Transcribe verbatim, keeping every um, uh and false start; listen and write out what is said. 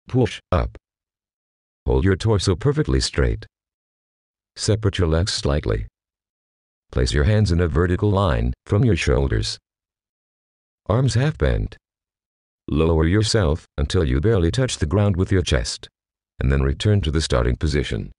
Push up. Hold your torso perfectly straight. Separate your legs slightly. Place your hands in a vertical line from your shoulders. Arms half bent. Lower yourself until you barely touch the ground with your chest, and then return to the starting position.